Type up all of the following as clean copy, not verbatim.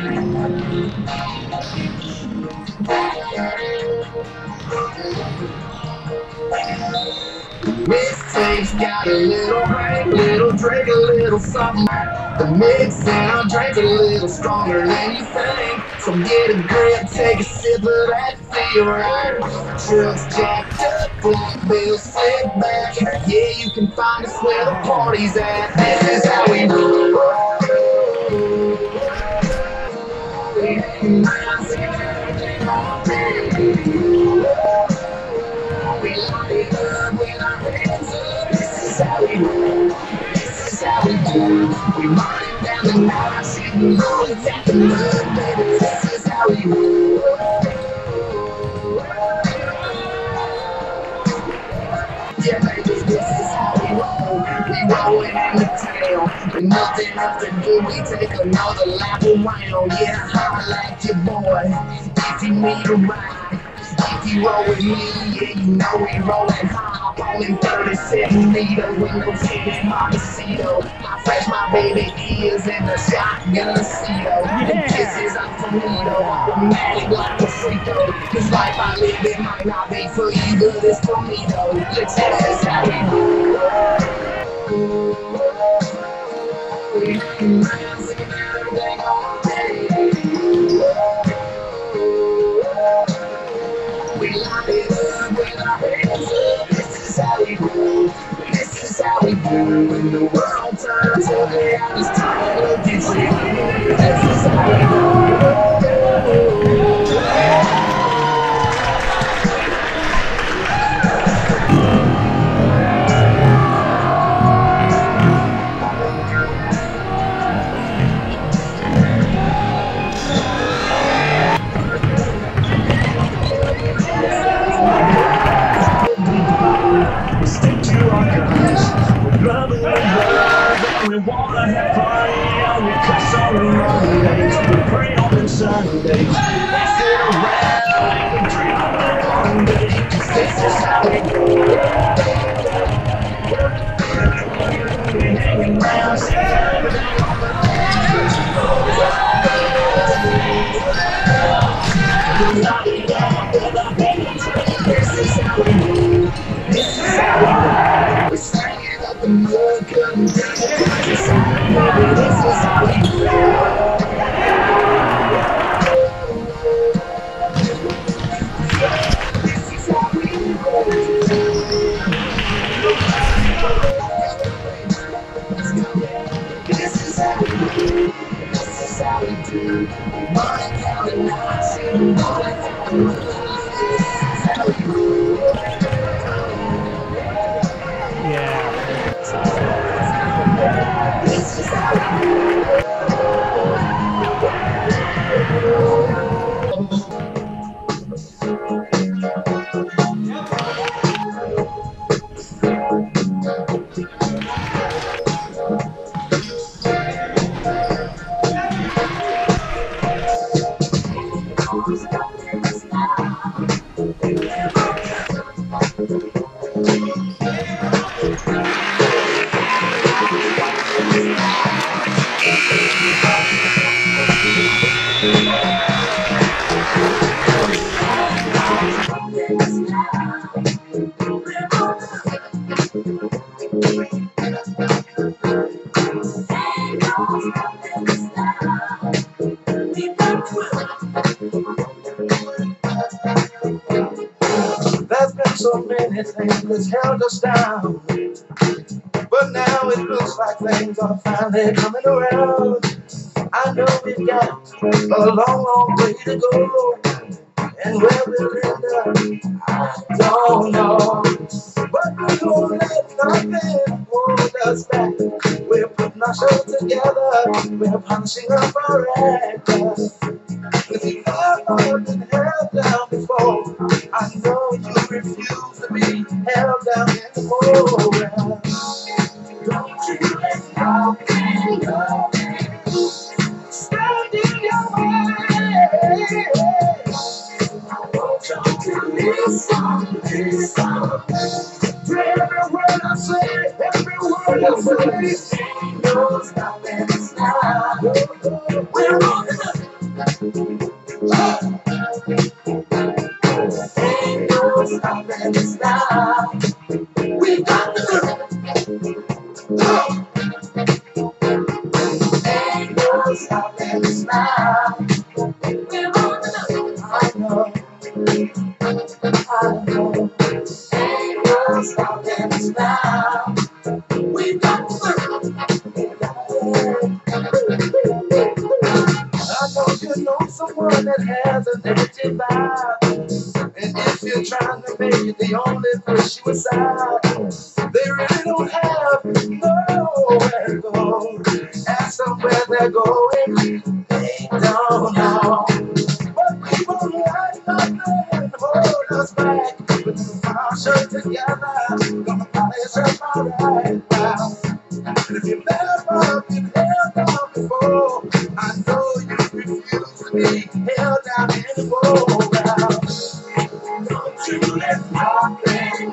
Mixtape's got a little Hank, little Drake, a little something. The mix and I'll drink a little stronger than you think. So get a grip, take a sip of that, feel right. Truck's jacked up, black bills, sit back. Yeah, you can find us where the party's at. This is how we roll. We hang around, singing everything all day. We light it up with our hands up. This is how we roll. This is how we do. We running down the night, shooting bullets at the moon, baby. This is how we roll. Yeah, baby, this is how we roll. We rolling in the town, with nothing else to do. We take another lap around. Yeah, holla like your boy if you need a ride. If you roll with me, yeah, you know we rollin' high. Only 37 meters, windows tinted Montecito. I flash my baby ears in the shotgun Cedo. Kisses I'm Toledo, automatic like a Frito. This life I live, it might not be for you, but it's for me though. This is how we roll. We hang around, singing everything all day. We light it up with our hands up. This is how we do. This is how we do. When the world turns ugly, I just turn and look at you. This is how we do. We wanna have fun, yeah, we cuss on Mondays, we pray on Sundays, we sit around and we dream of the Monday, 'cause this is how we do. We hanging around, singing everything on the This is how we do. This is how we do. We sang it up the mud, couldn't do it. This is how we do. This is how we roll. This is how we do. This is how we do. Money down the night, shooting bullets at the moon. This is how we roll. Yeah. This is how we do. There's been so many things that's held us down, but now it looks like things are finally coming around. I know we've got a long, long way to go, and where we'll end up, I don't know. But we won't let nothing hold us back. We're putting our show together, we're punishing up our act. If you've ever been held down before, I know you refuse to be held down anymore. Don't you let nothing go. Stand in your way. I want you to listen. To every word I say, every word I say. No stopping us now. We're on the alive. And if you're trying to make it, they only push you aside. They really don't have nowhere to go. Ask them where they're going, they don't know. But we won't let nothing hold us back. With the marshal together, gonna polish up alright now. And if you've never been held down before, I know you refuse to be held down anymore. Now, don't you let nothing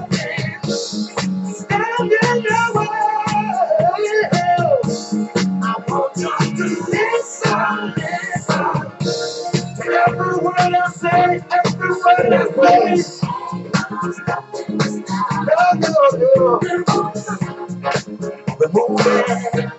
stand in your way. I want you to listen to every word I say, every word I say. No. We're moving.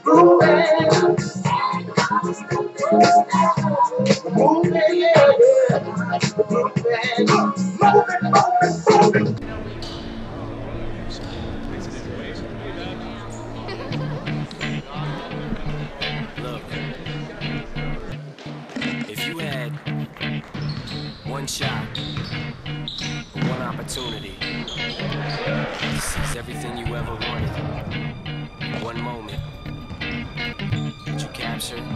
Look, if you had one shot, one opportunity to seize everything you ever wanted, one moment, would you capture it?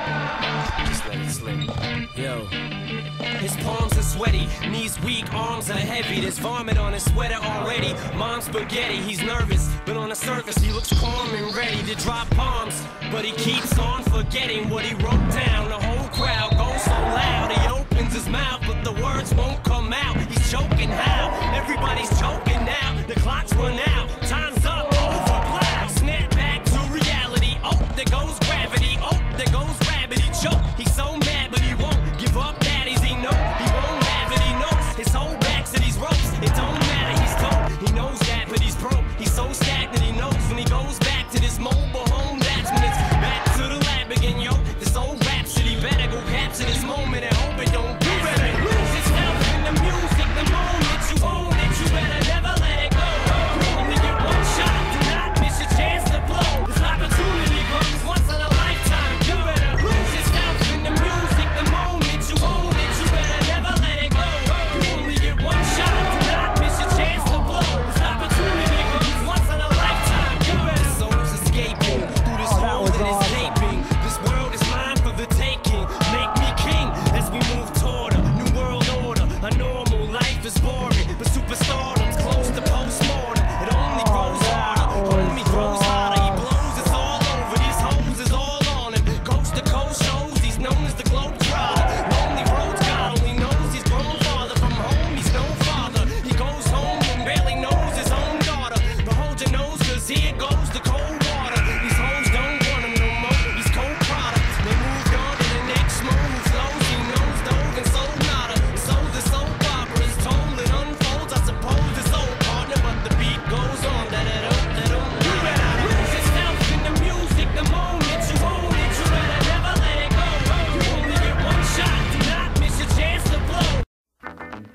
Just let it slip. Yo. His palms are sweaty, knees weak, arms are heavy. There's vomit on his sweater already. Mom's spaghetti, he's nervous, but on the surface he looks calm and ready to drop bombs. But he keeps on forgetting what he wrote down. The whole crowd goes so loud, he opens his mouth, but the words won't come out. He's choking how? Everybody's choking now. The clock's run out, time's up, over, plow. Snap back to reality. Oh, there goes gravity. Oh, there goes gravity. Choke. He's so mad, but he won't give up. Daddies, he know he won't have it. He knows his whole back's to these ropes. It don't matter, he's told. He knows that, but he's broke. He's so stagnant, he knows when he goes back to this mobile home. That's when it's back to the lab again, yo. This old rhapsody better go capture this moment and hope it don't get better. Lose yourself in the music, the moment you own it. You better never let it go. You only get one shot, do not miss your chance to blow. This opportunity comes once in a lifetime. You better lose yourself in the music, the moment you own it. You better never let it go. You only get one shot, do not miss your chance to blow. This opportunity comes once in a lifetime. You better. Souls escaping through this hole that is gaping. This world is mine for the taking. Make me king as we move toward a new world order. A normal life is boring, but superstardom's close to postmortem. It only grows harder, only grows harder. He blows, it's all over. These hoes is all on him. Coast to coast shows, he's known as the Globetrotter. Lonely roads, God only knows he's grown farther from home. He's no father. He goes home and barely knows his own daughter. But hold your nose, cause here goes the cold water. These hoes don't want him no more. He's cold product. They moved on to the next move. Flows, he knows dove and sold nada. Sold the soap opera is told it unfolds. I suppose it's old partner, but the beat goes on. You better lose yourself in the music, the moment you own it. You better never let it go. You only get one shot, do not miss your chance to blow.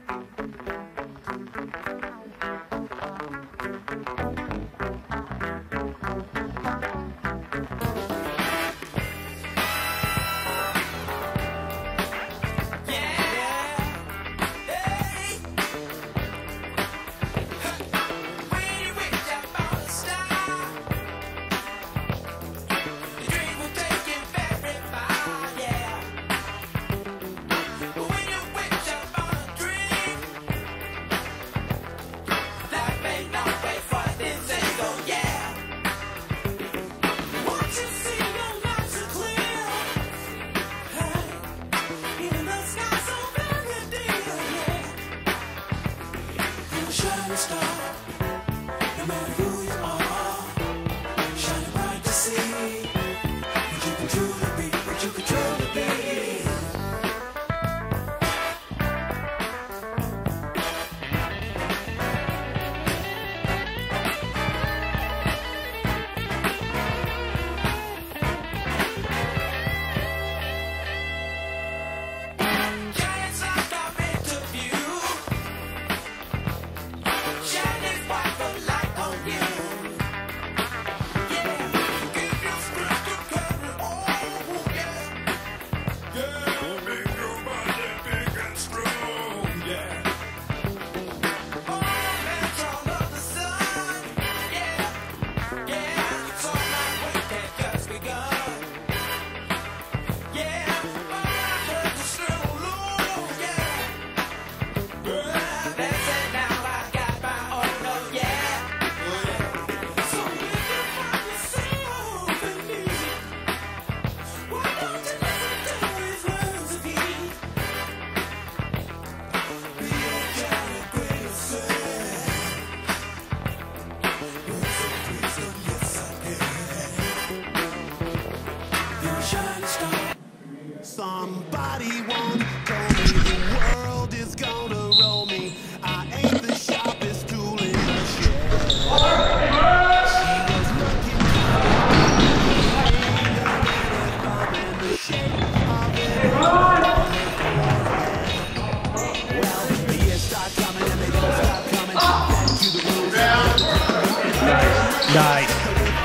Nice.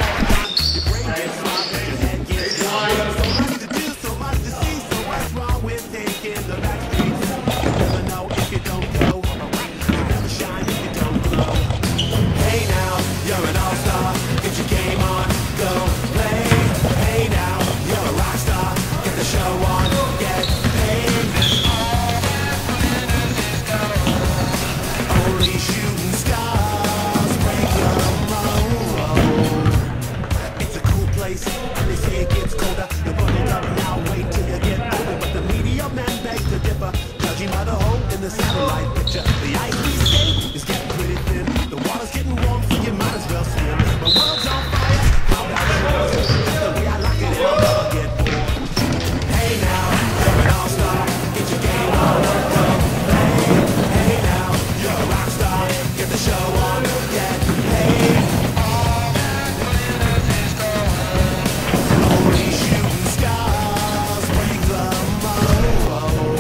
Satellite picture. The ice we skate is getting pretty thin. The water's getting warm, so you might as well swim. The world's on fire. How about yours? Just the way I like it, I'll never get bored. Hey now, you're an all-star. Get your game on, go play. Hey now, you're a rock star. Get the show on, get paid. Only shooting stars break the mold.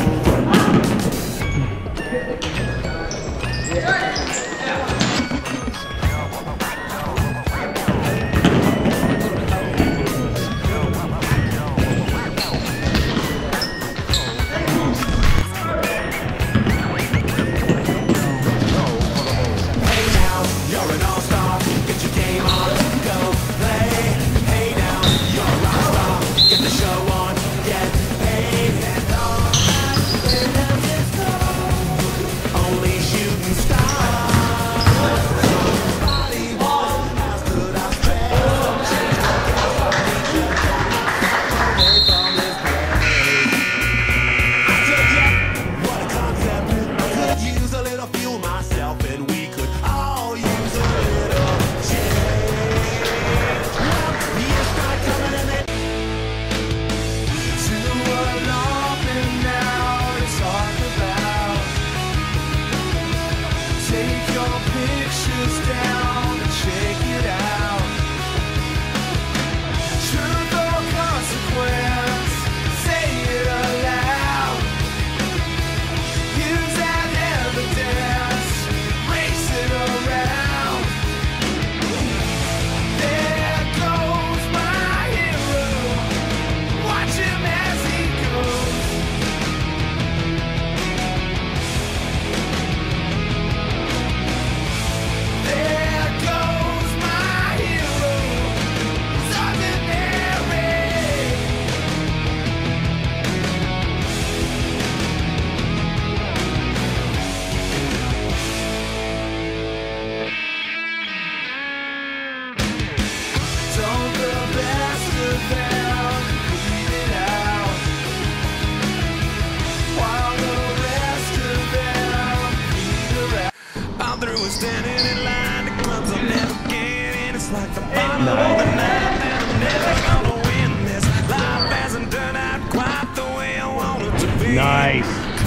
Standing in line to clubs I'll never get in. It's like the bottom of the night and I'm never gonna win this. Life hasn't turned out quite the way I want it to be. Nice.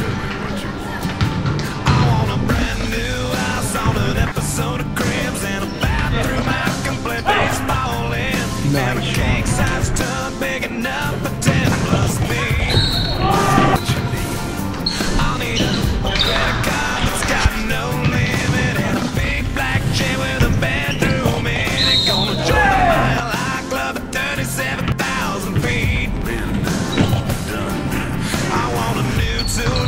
I want a brand new house on an episode of Cribs and a bathroom I can play baseball in. And a king size tub big enough for 10 plus me. I'll need a credit card that's got no limit and a big black chain with a bedroom in it. Gonna join the Mile High Club at 37,000 feet. I want a new tool.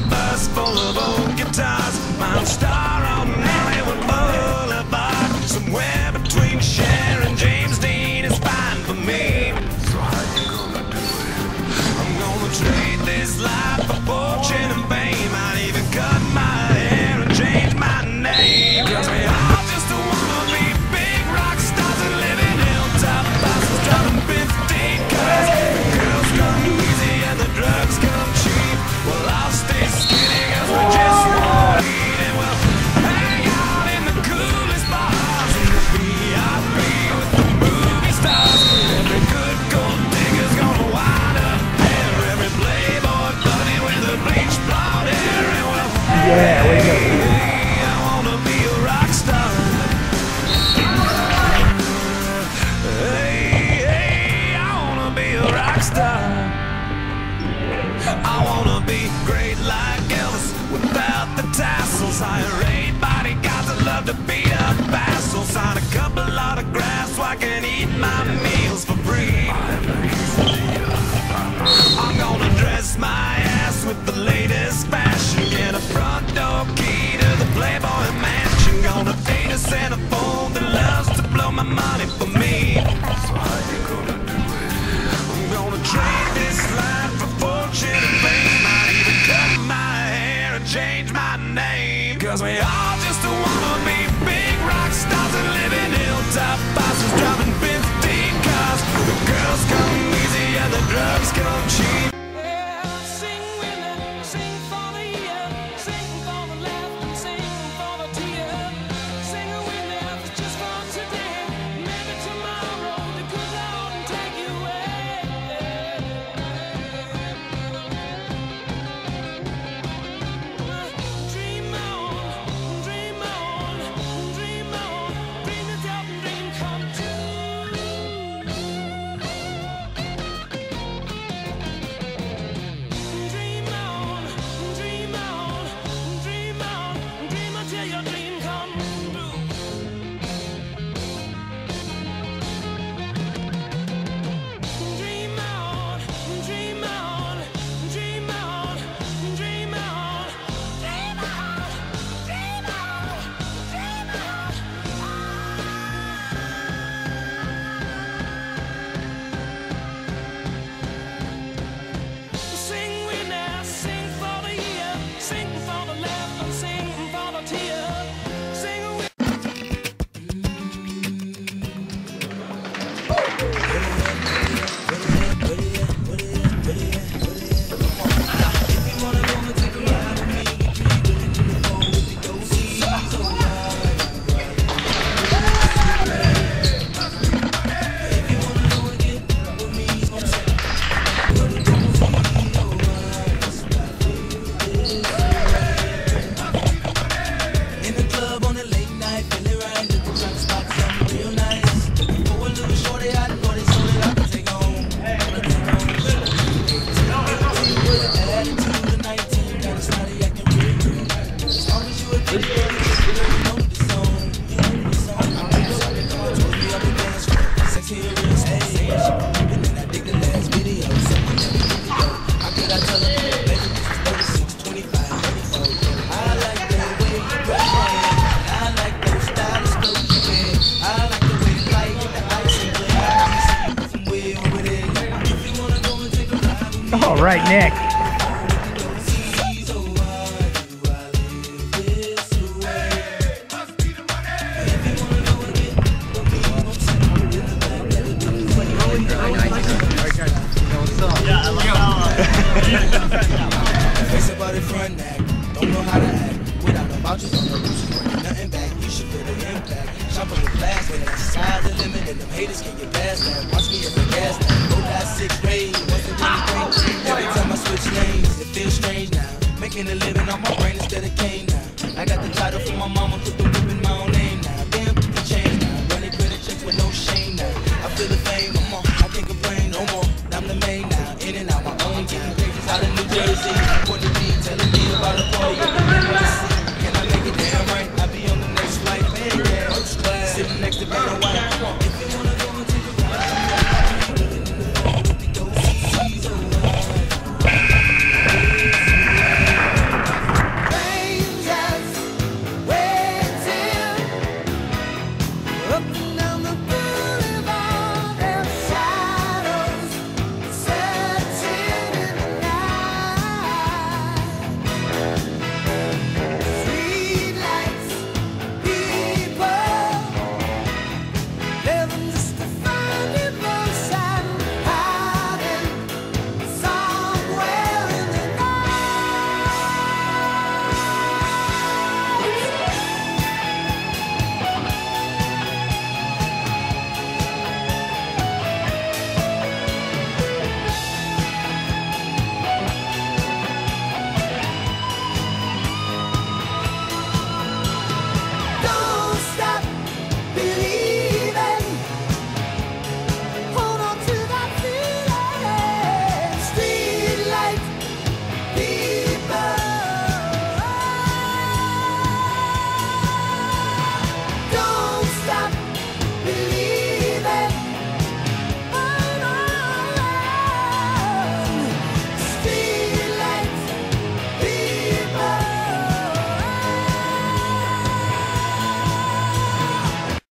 I can eat my meals for free. I'm gonna dress my ass with the latest fashion, get a front door key to the Playboy Mansion. Gonna date a centerfold that loves to blow my money for me. So how you gonna do it? I'm gonna trade this life for fortune and fame. I'd even cut my hair and change my name. Cause we all just wanna be big rock stars and live in hilltop bosses, driving 15 cars. The girls come easy and the drugs come cheap. All right, Nick. Face about it front neck, don't know how to act. Without no vouchers on the roof, she's bringing nothing back. You should feel the impact. Shopping with class, when that's sky's the limit, and them haters can't get past that. Watch me as a gas tank, go that 6th grade. Wasn't really great. Every time I switch lanes, it feels strange now. Making a living on my brain.